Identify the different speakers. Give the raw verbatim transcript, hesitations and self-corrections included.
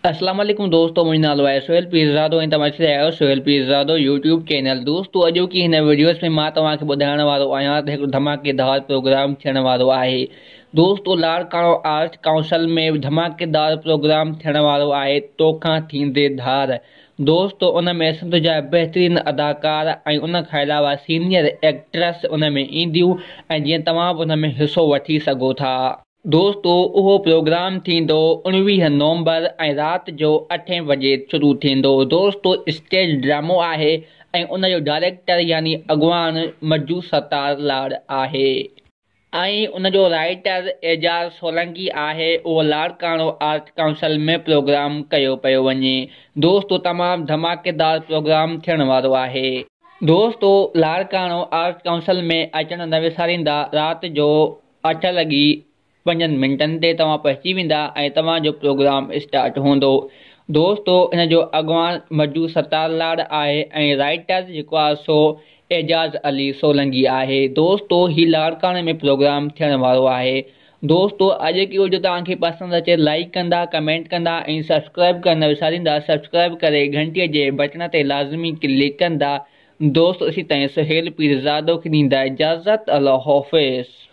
Speaker 1: अस्सलाम वालेकुम दोस्तों, मुझे नालो है सोहेल पिज़्ज़ादो ऐं तव्हां ॾिसी रहिया आहियो सोहेल पिज़्ज़ादो यूट्यूब चैनल। दोस्तों अॼु की हिन वीडियोस में मां तव्हांखे ॿुधाइण वारो आहियां त हिकु धमाकेदार प्रोग्राम थियण वारो आहे। दोस्तों लाड़काणो आर्ट काउंसिल में धमाकेदार प्रोग्राम थियण वारो आहे, तोखां थींदे धार। दोस्तों उन में सिंध जा बहितरीन अदाकार ऐं उन खां अलावा सीनियर एक्ट्रेस उन में ईंदियूं ऐं जीअं तव्हां बि उन में हिसो वठी सघो था। दोस्तों उहो प्रोग्राम थींदो उणिवीह नवंबर ऐं राति जो अठे बजे शुरू थींदो। दोस्तों स्टेज ड्रामो आहे ऐं उन जो डायरेक्टर यानी अॻवान मजू सतार लाड़ आहे ऐं उन जो राइटर एजाज़ सोलंकी आहे। उहो लाड़काणो आर्ट काउंसिल में प्रोग्राम कयो पियो वञे। दोस्तों तमामु धमाकेदार प्रोग्राम थियण वारो आहे। दोस्तों लाड़काणो आर्ट काउंसिल में अचण न विसारींदा। राति जो अठ लॻी पंजनि मिंटनि ते तव्हां पहुची वेंदा ऐं तव्हांजो प्रोग्राम स्टार्ट हूंदो। दोस्तों हिन जो अॻवान मजू सतार लाड़ आहे ऐं राइटर जेको आहे सो एजाज़ अली सोलंकी आहे। दोस्तों ही लाड़काणे में प्रोग्राम थियण वारो आहे। दोस्तों अॼु की वीडियो तव्हांखे पसंदि अचे लाइक कंदा, कमेंट कंदा ऐं सब्सक्राइब करणु न विसारींदा। सब्सक्राइब करे घंटीअ जे बटन ते लाज़मी क्लिक कंदा। दोस्त इसी तरह सोहेल पिज़्ज़ादो खे ॾींदा इजाज़त। अल्लाह हाफ़िज़।